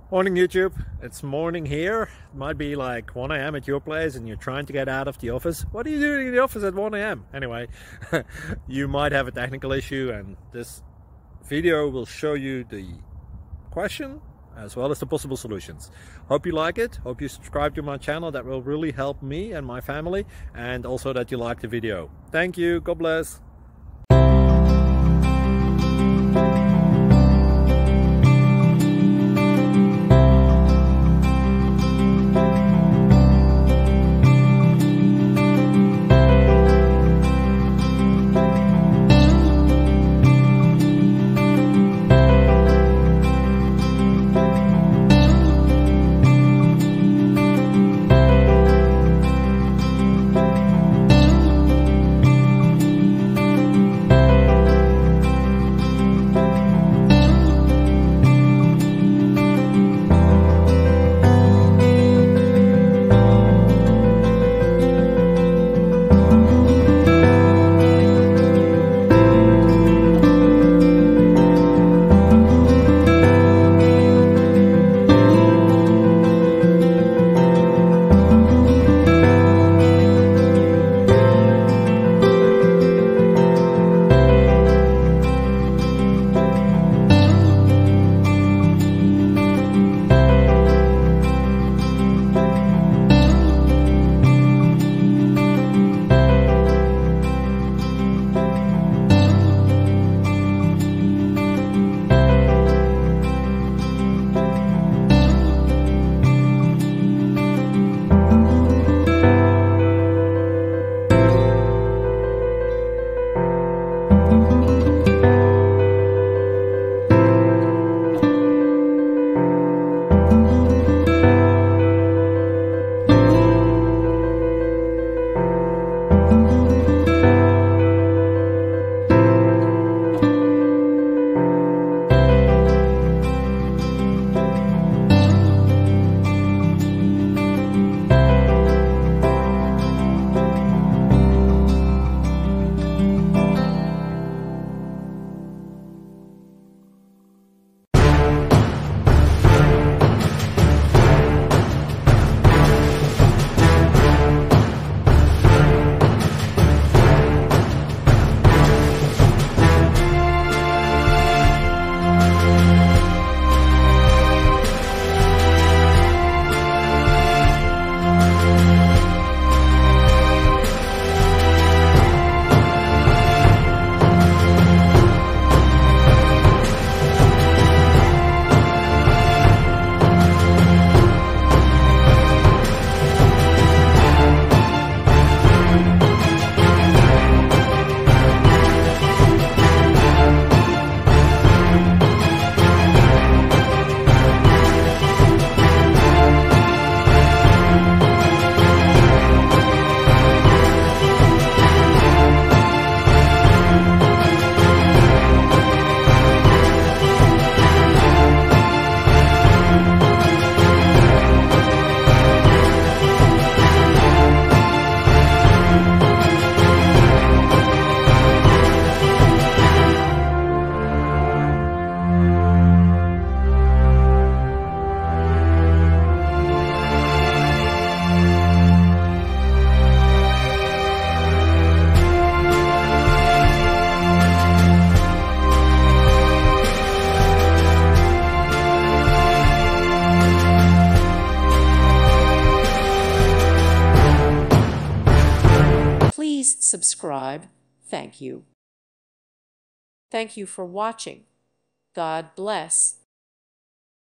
Morning YouTube, it's morning here. It might be like 1 a.m. at your place and you're trying to get out of the office. What are you doing in the office at 1 a.m? Anyway, you might have a technical issue and this video will show you the question as well as the possible solutions. Hope you like it, hope you subscribe to my channel. That will really help me and my family, and also that you like the video. Thank you, God bless. Please subscribe. Thank you. Thank you for watching. God bless.